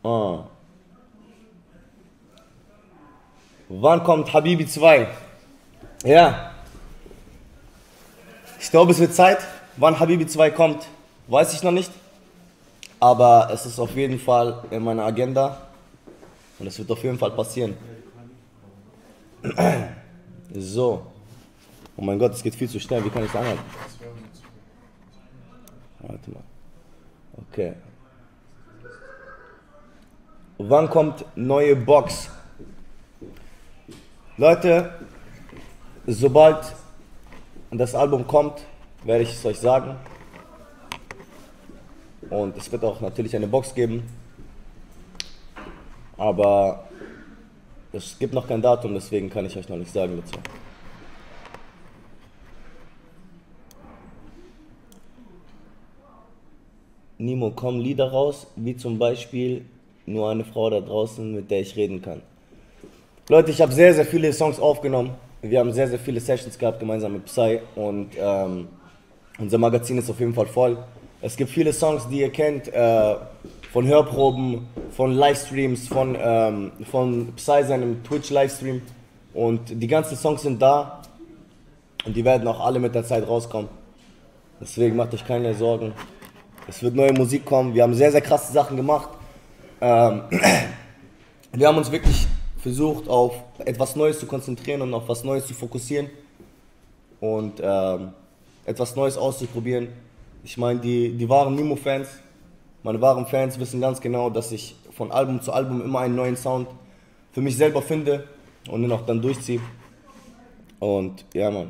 Ah. Wann kommt Habibi 2? Ja, ich glaube, es wird Zeit. Wann Habibi 2 kommt, weiß ich noch nicht. Aber es ist auf jeden Fall in meiner Agenda. Und es wird auf jeden Fall passieren. So. Oh mein Gott, es geht viel zu schnell. Wie kann ich es anhalten? Warte mal. Okay. Wann kommt neue Box? Leute, sobald das Album kommt, werde ich es euch sagen. Und es wird auch natürlich eine Box geben. Aber es gibt noch kein Datum, deswegen kann ich euch noch nicht sagen dazu. Nimo, kommen Lieder raus, wie zum Beispiel Nur eine Frau da draußen, mit der ich reden kann. Leute, ich habe sehr, sehr viele Songs aufgenommen. Wir haben sehr, sehr viele Sessions gehabt, gemeinsam mit Psy. Und unser Magazin ist auf jeden Fall voll. Es gibt viele Songs, die ihr kennt, von Hörproben, von Livestreams, von Psy seinem Twitch-Livestream. Und die ganzen Songs sind da. Und die werden auch alle mit der Zeit rauskommen. Deswegen macht euch keine Sorgen. Es wird neue Musik kommen. Wir haben sehr, sehr krasse Sachen gemacht. Wir haben uns wirklich versucht, auf etwas Neues zu konzentrieren und auf was Neues zu fokussieren. Und etwas Neues auszuprobieren. Ich meine, die wahren Nimo-Fans, meine wahren Fans wissen ganz genau, dass ich von Album zu Album immer einen neuen Sound für mich selber finde und den auch dann durchziehe. Und ja, Mann.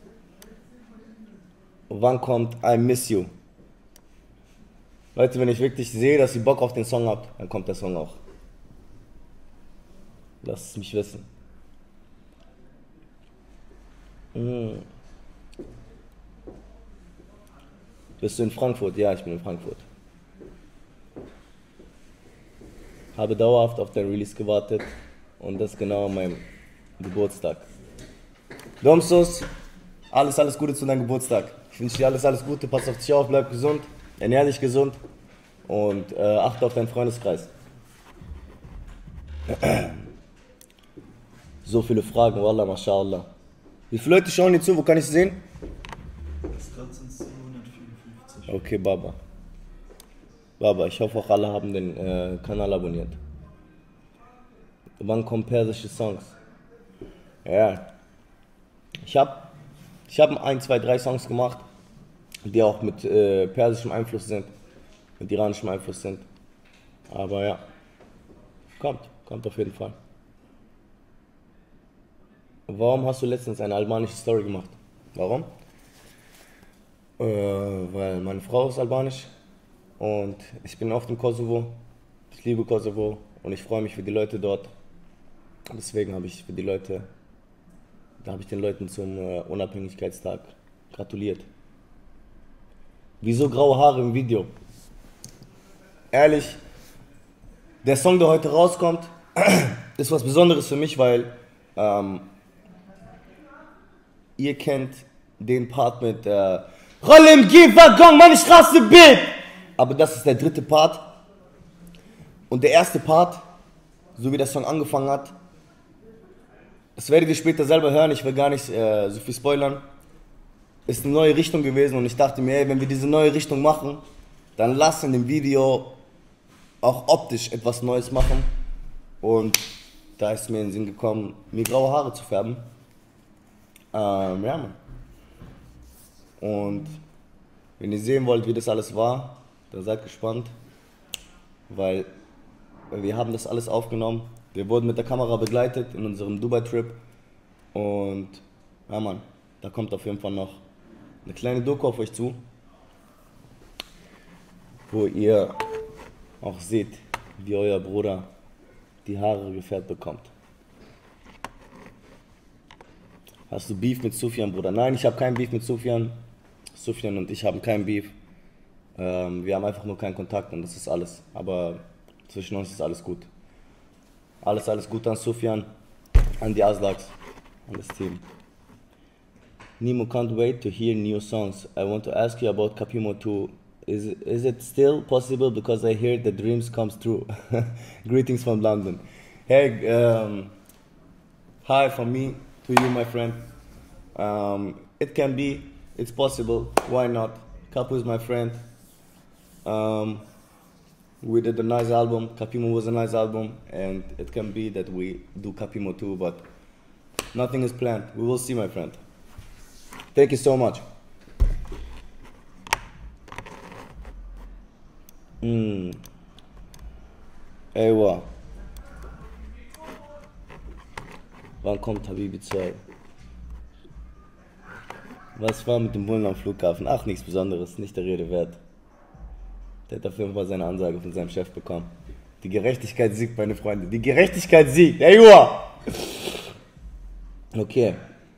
Wann kommt I Miss You? Leute, wenn ich wirklich sehe, dass ihr Bock auf den Song habt, dann kommt der Song auch. Lasst es mich wissen. Bist du in Frankfurt? Ja, ich bin in Frankfurt. Habe dauerhaft auf den Release gewartet und das genau an meinem Geburtstag. Domsus, alles Gute zu deinem Geburtstag. Ich wünsche dir alles Gute, pass auf dich auf, bleib gesund, ernähr dich gesund und achte auf deinen Freundeskreis. So viele Fragen, Wallah, MashaAllah. Wie viele Leute schauen hier zu? Wo kann ich sie sehen? Gerade sind es 754. Okay, Baba. Baba, ich hoffe auch alle haben den Kanal abonniert. Wann kommen persische Songs? Ja. Ich hab 1, 2, 3 Songs gemacht, die auch mit persischem Einfluss sind, mit iranischem Einfluss sind. Aber ja, kommt auf jeden Fall. Warum hast du letztens eine albanische Story gemacht? Warum? Weil meine Frau ist albanisch und ich bin oft im Kosovo. Ich liebe Kosovo und ich freue mich für die Leute dort. Deswegen habe ich den Leuten zum Unabhängigkeitstag gratuliert. Wieso graue Haare im Video? Ehrlich, der Song, der heute rauskommt, ist was Besonderes für mich, weil ihr kennt den Part mit Rolle im G-Waggon, meine Straße Bild! Aber das ist der dritte Part. Und der erste Part, so wie der Song angefangen hat, das werdet ihr später selber hören, ich will gar nicht so viel spoilern, ist eine neue Richtung gewesen und ich dachte mir, ey, wenn wir diese neue Richtung machen, dann lass in dem Video auch optisch etwas Neues machen. Und da ist mir in den Sinn gekommen, mir graue Haare zu färben. Ja, Mann. Und wenn ihr sehen wollt, wie das alles war, dann seid gespannt, weil wir haben das alles aufgenommen. Wir wurden mit der Kamera begleitet in unserem Dubai-Trip und ja, Mann, da kommt auf jeden Fall noch eine kleine Doku auf euch zu, wo ihr auch seht, wie euer Bruder die Haare gefärbt bekommt. Hast du Beef mit Sufjan, Bruder? Nein, ich habe kein Beef mit Sufjan. Sufjan und ich haben kein Beef. Wir haben einfach nur keinen Kontakt und das ist alles. Aber zwischen uns ist alles gut. Alles gut an Sufjan, an die Aslaks, an das Team. Nimo can't wait to hear new songs. I want to ask you about Capimo 2 Is it still possible because I hear the dreams comes true? Greetings from London. Hey, hi from me to you, my friend. It can be, it's possible. Why not? Capu is my friend. We did a nice album. Capimo was a nice album, and it can be that we do Capimo too, but nothing is planned. We will see, my friend. Thank you so much. Ewa. Wann kommt Habibi 2? Was war mit dem Bullen am Flughafen? Ach, nichts Besonderes, nicht der Rede wert. Der hat auf jeden Fall seine Ansage von seinem Chef bekommen. Die Gerechtigkeit siegt, meine Freunde. Die Gerechtigkeit siegt. Ewa! Okay.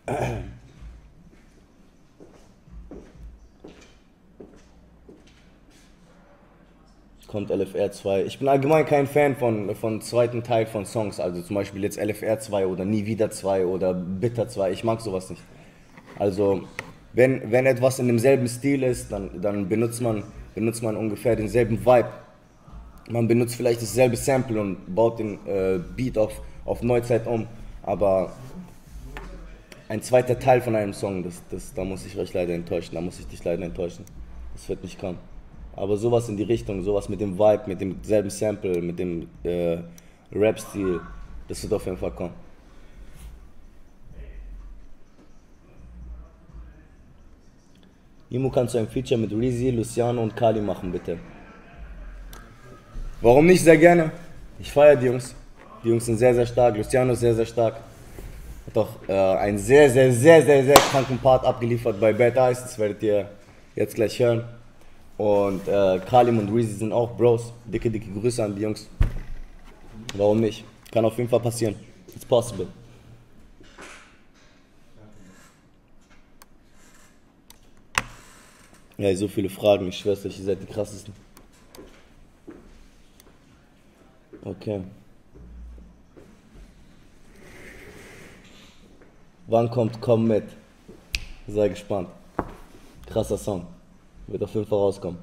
Kommt LFR 2. Ich bin allgemein kein Fan von zweiten Teil von Songs, also zum Beispiel jetzt LFR 2 oder Nie wieder 2 oder Bitter 2, ich mag sowas nicht. Also, wenn etwas in demselben Stil ist, dann benutzt man ungefähr denselben Vibe. Man benutzt vielleicht dasselbe Sample und baut den Beat auf Neuzeit um, aber ein zweiter Teil von einem Song, da muss ich euch leider enttäuschen, da muss ich dich leider enttäuschen. Das wird nicht kommen. Aber sowas in die Richtung, sowas mit dem Vibe, mit demselben Sample, mit dem Rap-Stil, das wird auf jeden Fall kommen. Imo, kannst du ein Feature mit Reezy, Luciano und Kali machen, bitte? Warum nicht? Sehr gerne. Ich feiere die Jungs. Die Jungs sind sehr, sehr stark. Luciano ist sehr, sehr stark. Hat auch einen sehr, sehr, sehr, sehr, sehr kranken Part abgeliefert bei Bad Eyes. Das werdet ihr jetzt gleich hören. Und Kalim und Reezy sind auch Bros. Dicke, dicke Grüße an die Jungs. Warum nicht? Kann auf jeden Fall passieren. It's possible. Ja, so viele Fragen. Ich schwör's euch, ihr seid die krassesten. Okay. Wann kommt Komm mit? Sei gespannt. Krasser Song. Wird auf jeden Fall rauskommen.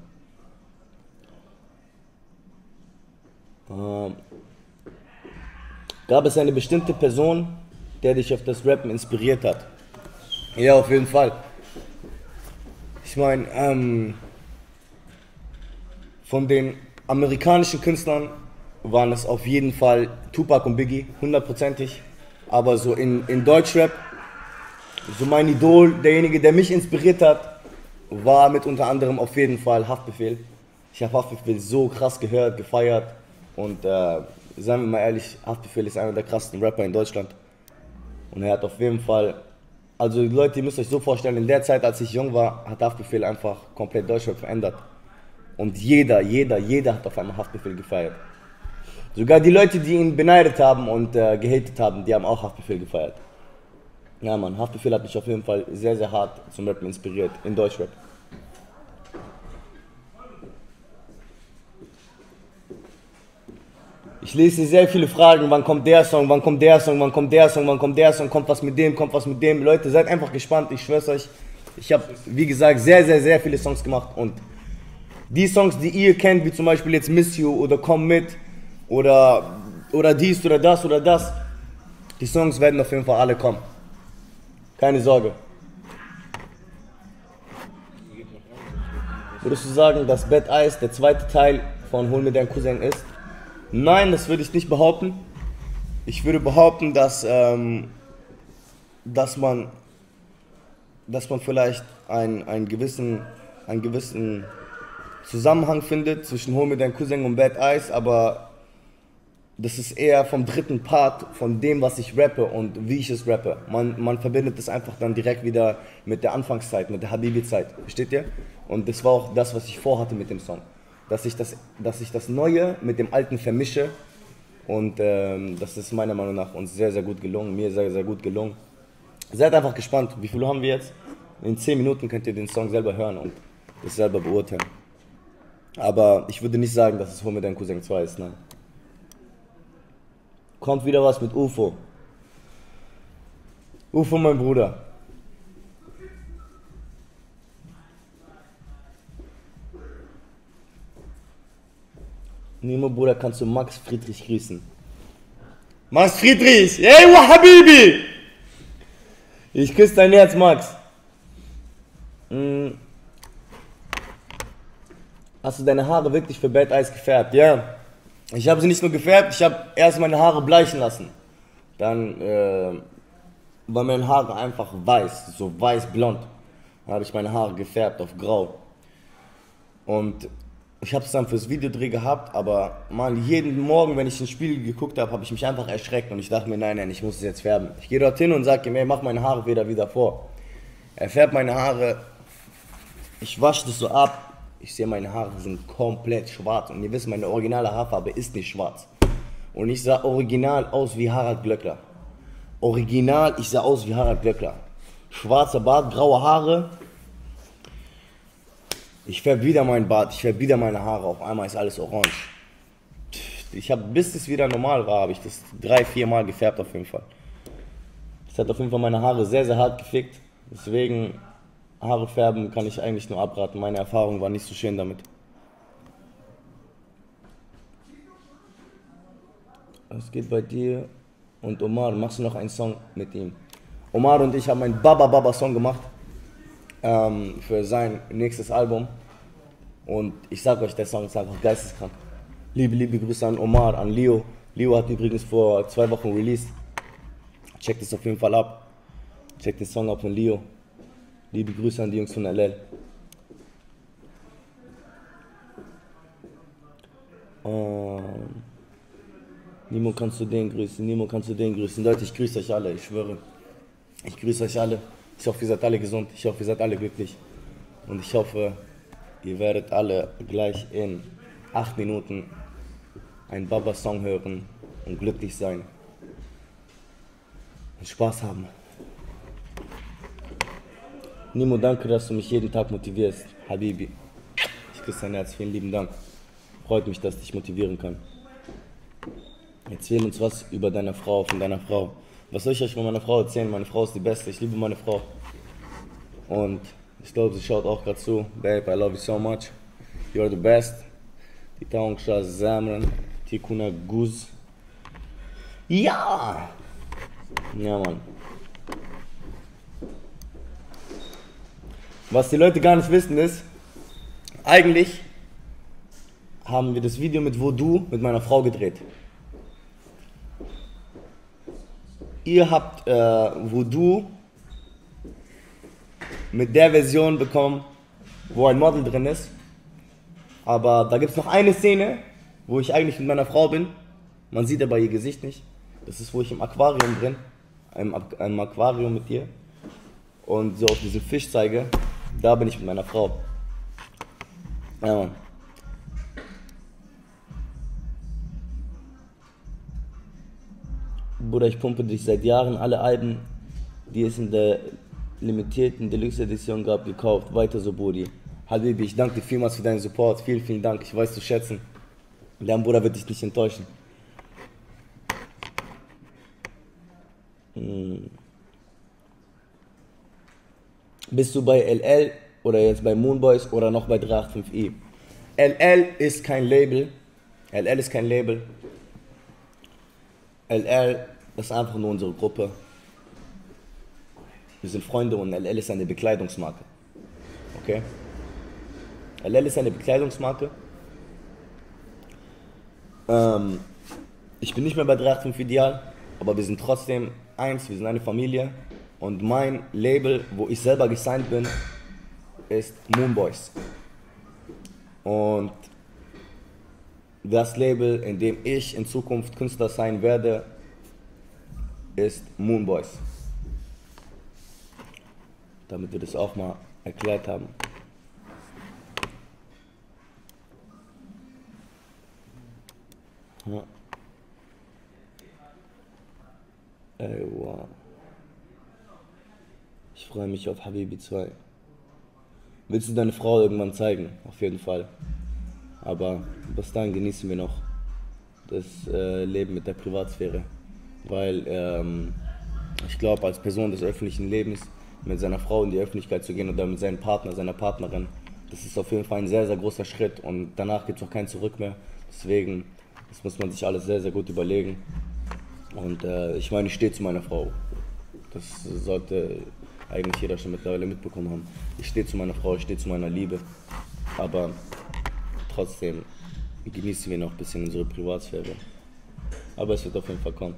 Gab es eine bestimmte Person, der dich auf das Rappen inspiriert hat? Ja, auf jeden Fall. Ich meine, von den amerikanischen Künstlern waren es auf jeden Fall Tupac und Biggie, 100%ig. Aber so in Deutschrap, so mein Idol, derjenige, der mich inspiriert hat, war mit unter anderem auf jeden Fall Haftbefehl. Ich habe Haftbefehl so krass gehört, gefeiert und seien wir mal ehrlich, Haftbefehl ist einer der krassesten Rapper in Deutschland. Und er hat auf jeden Fall, also Leute, ihr müsst euch so vorstellen, in der Zeit, als ich jung war, hat Haftbefehl einfach komplett Deutschrap verändert. Und jeder hat auf einmal Haftbefehl gefeiert. Sogar die Leute, die ihn beneidet haben und gehatet haben, die haben auch Haftbefehl gefeiert. Ja Mann, Haftbefehl hat mich auf jeden Fall sehr, sehr hart zum Rappen inspiriert, in Deutschrap. Ich lese sehr viele Fragen, wann kommt der Song, wann kommt der Song, wann kommt der Song, wann kommt der Song, kommt was mit dem, kommt was mit dem. Leute, seid einfach gespannt, ich schwör's euch. Ich habe, wie gesagt, sehr, sehr, sehr viele Songs gemacht und die Songs, die ihr kennt, wie zum Beispiel jetzt Miss You oder Komm mit oder dies oder das, die Songs werden auf jeden Fall alle kommen. Keine Sorge. Würdest du sagen, dass Bad Eyes der zweite Teil von Hol mir deinen Cousin ist? Nein, das würde ich nicht behaupten. Ich würde behaupten, dass man vielleicht einen gewissen Zusammenhang findet zwischen Hol mir deinen Cousin und Bad Eyes, aber das ist eher vom dritten Part von dem, was ich rappe und wie ich es rappe. Man verbindet das einfach dann direkt wieder mit der Anfangszeit, mit der Habibi-Zeit. Versteht ihr? Und das war auch das, was ich vorhatte mit dem Song. Dass ich das Neue mit dem Alten vermische. Und das ist meiner Meinung nach uns sehr, sehr gut gelungen. Mir sehr, sehr gut gelungen. Seid einfach gespannt. Wie viel haben wir jetzt? In 10 Minuten könnt ihr den Song selber hören und das selber beurteilen. Aber ich würde nicht sagen, dass es Hol mir deinen Cousin 2 ist, nein. Kommt wieder was mit UFO. UFO, mein Bruder. Nimo, Bruder, kannst du Max Friedrich grüßen? Max Friedrich! Hey, wa Habibi! Ich küsse dein Herz, Max. Hast du deine Haare wirklich für Bad Eyes gefärbt? Ja. Ich habe sie nicht nur gefärbt, ich habe erst meine Haare bleichen lassen. Dann waren meine Haare einfach weiß, so weiß-blond. Dann habe ich meine Haare gefärbt auf grau. Und ich habe es dann fürs Videodreh gehabt, aber man, jeden Morgen, wenn ich ins Spiegel geguckt habe, habe ich mich einfach erschreckt und ich dachte mir, nein, ich muss es jetzt färben. Ich gehe dorthin und sage ihm, ey, mach meine Haare wieder vor. Er färbt meine Haare, ich wasche das so ab, ich sehe, meine Haare sind komplett schwarz und ihr wisst, meine originale Haarfarbe ist nicht schwarz. Und ich sah original aus wie Harald Glöckler. Original, ich sah aus wie Harald Glöckler. Schwarzer Bart, graue Haare. Ich färbe wieder meinen Bart, ich färbe wieder meine Haare, auf einmal ist alles orange. Ich habe, bis es wieder normal war, habe ich das 3-4 Mal gefärbt auf jeden Fall. Das hat auf jeden Fall meine Haare sehr, sehr hart gefickt. Deswegen, Haare färben kann ich eigentlich nur abraten. Meine Erfahrung war nicht so schön damit. Was geht bei dir und Omar? Machst du noch einen Song mit ihm? Omar und ich haben einen Baba-Baba-Song gemacht. Für sein nächstes Album. Und ich sag euch, der Song ist einfach geisteskrank. Liebe Grüße an Omar, an Leo. Leo hat übrigens vor 2 Wochen released. Checkt es auf jeden Fall ab. Checkt den Song ab von Leo. Liebe Grüße an die Jungs von LL. Nimo, kannst du den grüßen? Nimo, kannst du den grüßen? Leute, ich grüße euch alle, ich schwöre. Ich grüße euch alle. Ich hoffe, ihr seid alle gesund. Ich hoffe, ihr seid alle glücklich. Und ich hoffe, ihr werdet alle gleich in 8 Minuten einen Baba-Song hören und glücklich sein. Und Spaß haben. Nimo, danke, dass du mich jeden Tag motivierst. Habibi. Ich küsse dein Herz. Vielen lieben Dank. Freut mich, dass ich dich motivieren kann. Erzähl uns was über deine Frau, von deiner Frau. Was soll ich euch von meiner Frau erzählen? Meine Frau ist die Beste, ich liebe meine Frau. Und ich glaube, sie schaut auch gerade zu. Babe, I love you so much. You are the best. Titaungscha Zamran, Tikuna Guz. Ja! Ja, Mann. Was die Leute gar nicht wissen ist, eigentlich haben wir das Video mit Voodoo mit meiner Frau gedreht. Ihr habt Voodoo mit der Version bekommen, wo ein Model drin ist. Aber da gibt es noch eine Szene, wo ich eigentlich mit meiner Frau bin. Man sieht aber ihr Gesicht nicht. Das ist, wo ich im Aquarium bin. Im Aquarium mit ihr. Und so auf diesen Fisch zeige. Da bin ich mit meiner Frau. Ja, Mann. Bruder, ich pumpe dich seit Jahren alle Alben, die es in der limitierten Deluxe Edition gab, gekauft. Weiter so, Brudi. Habibi, ich danke dir vielmals für deinen Support. Vielen Dank. Ich weiß zu schätzen. Dein Bruder wird dich nicht enttäuschen. Bist du bei LL oder jetzt bei Moonboys oder noch bei 385i? LL ist kein Label. LL ist kein Label. LL ist einfach nur unsere Gruppe. Wir sind Freunde und LL ist eine Bekleidungsmarke. Okay? LL ist eine Bekleidungsmarke. Ich bin nicht mehr bei 385 Ideal, aber wir sind trotzdem eins, wir sind eine Familie. Und mein Label, wo ich selber gesigned bin, ist Moonboys. Und das Label, in dem ich in Zukunft Künstler sein werde, ist Moonboys. Damit wir das auch mal erklärt haben. Ja. Ey, wow. Ich freue mich auf Habibi 2. Willst du deine Frau irgendwann zeigen? Auf jeden Fall. Aber bis dahin genießen wir noch das Leben mit der Privatsphäre. Weil ich glaube, als Person des öffentlichen Lebens mit seiner Frau in die Öffentlichkeit zu gehen oder mit seinem Partner, seiner Partnerin, das ist auf jeden Fall ein sehr, sehr großer Schritt und danach gibt es auch kein Zurück mehr. Deswegen, das muss man sich alles sehr, sehr gut überlegen. Und ich meine, ich stehe zu meiner Frau. Das sollte eigentlich jeder schon mittlerweile mitbekommen haben. Ich stehe zu meiner Frau, ich stehe zu meiner Liebe. Aber trotzdem genießen wir noch ein bisschen unsere Privatsphäre. Aber es wird auf jeden Fall kommen.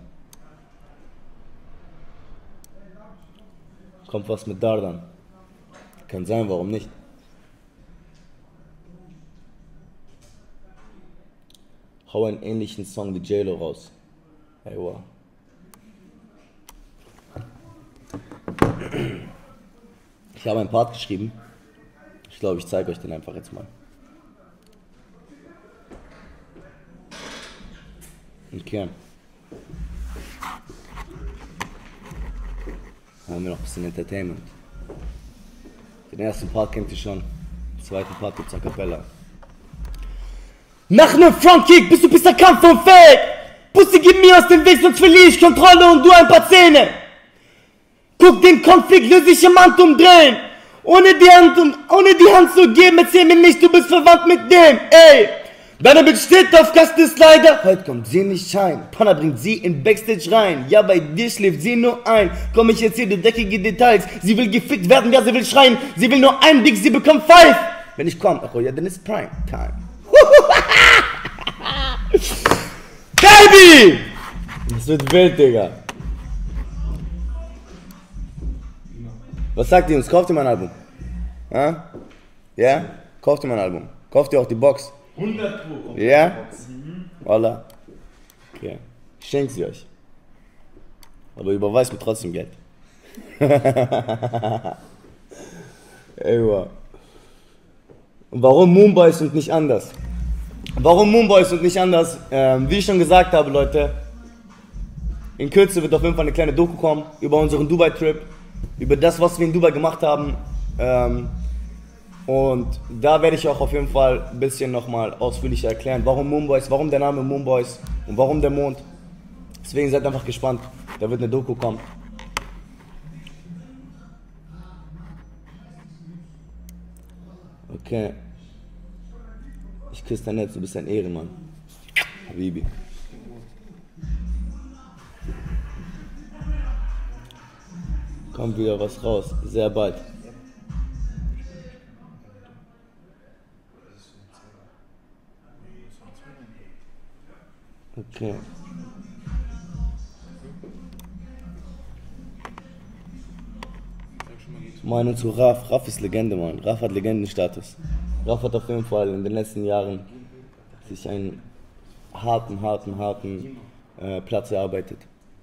Kommt was mit Dardan. Kann sein, warum nicht? Hau einen ähnlichen Song wie J-Lo raus. Hey, wow. Ich habe einen Part geschrieben. Ich glaube, ich zeige euch den einfach jetzt mal. Okay. Dann haben wir noch ein bisschen Entertainment. Den ersten Part kennt ihr schon. Den zweiten Part gibt's a cappella. Mach nen Frontkick, bis du bist der Kampf und fake. Pussy, gib mir aus dem Weg, sonst verliere ich Kontrolle und du ein paar Zähne. Guck den Konflikt, löse ich im Hand umdrehen. Ohne die Hand zu geben, erzähl mir nicht, du bist verwandt mit dem. Ey, deine Bitch steht auf Gastesleider. Heute kommt sie nicht rein. Panna bringt sie in Backstage rein. Ja, bei dir schläft sie nur ein. Komm, ich erzähle dir dreckige Details. Sie will gefickt werden, ja, sie will schreien. Sie will nur einen Dick, sie bekommt 5. Wenn ich komm, ach ja, dann ist Prime Time. Baby! Das wird wild, Digga. Was sagt ihr uns? Kauft ihr mein Album? Ja? Ja? Kauft ihr mein Album? Kauft ihr auch die Box? 100 Pro. Ja? Voila. Okay. Ich schenke sie euch. Aber überweist mir trotzdem Geld. Ey, wow. Und warum Moonboys und nicht anders? Warum Moonboys und nicht anders? Wie ich schon gesagt habe, Leute, in Kürze wird auf jeden Fall eine kleine Doku kommen über unseren Dubai-Trip, über das, was wir in Dubai gemacht haben. Und da werde ich auch auf jeden Fall ein bisschen nochmal ausführlicher erklären, warum Moonboys, warum der Name Moonboys und warum der Mond. Deswegen seid einfach gespannt, da wird eine Doku kommen. Okay. Ich küsse dein Herz, du bist ein Ehrenmann. Habibi. Kommt wieder was raus, sehr bald. Okay. Meinung zu Raf. Raf ist Legende, Mann. Raf hat Legendenstatus. Raf hat auf jeden Fall in den letzten Jahren sich einen harten Platz erarbeitet.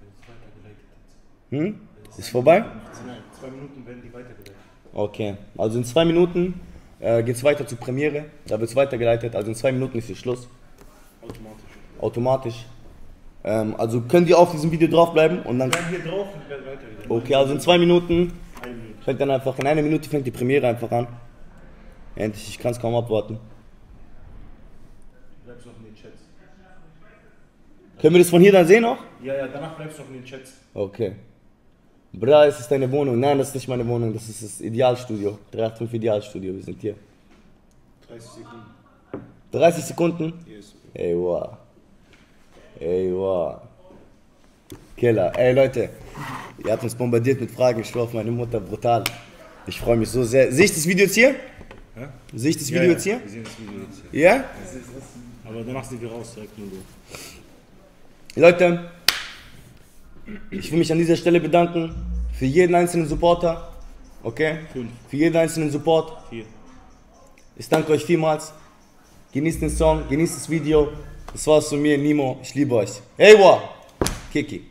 Hm? Ist vorbei? Nein, 2 Minuten werden die weitergeleitet. Okay, also in 2 Minuten geht es weiter zur Premiere. Da wird es weitergeleitet. Also in 2 Minuten ist hier Schluss. Automatisch. Also könnt ihr auf diesem Video draufbleiben und dann. Bleiben hier drauf und werden weitergeleitet. Okay, also in 2 Minuten. 1 Minute. Fängt dann einfach, in 1 Minute fängt die Premiere einfach an. Endlich, ich kann es kaum abwarten. Bleibst du noch in den Chats. Können wir das von hier dann sehen auch? Ja, danach bleibst du noch in den Chats. Okay. Bra, ist es deine Wohnung? Nein, das ist nicht meine Wohnung, das ist das Idealstudio. 385 Idealstudio, wir sind hier. 30 Sekunden. 30 Sekunden? Yes. Ey, wow. Ey, wow. Killer. Ey, Leute, ihr habt uns bombardiert mit Fragen. Ich schwör auf meine Mutter, brutal. Ich freue mich so sehr. Sehe ich das Video jetzt hier? Hä? Sehe ich das Video jetzt hier? Wir sehen das Video jetzt hier. Ja? Aber danach sind wir raus, direkt nur so. Leute, ich will mich an dieser Stelle bedanken für jeden einzelnen Supporter. Okay? 5. Für jeden einzelnen Support. 4. Ich danke euch vielmals. Genießt den Song, genießt das Video. Das war's von mir, Nimo. Ich liebe euch. Hey, wow. Kiki.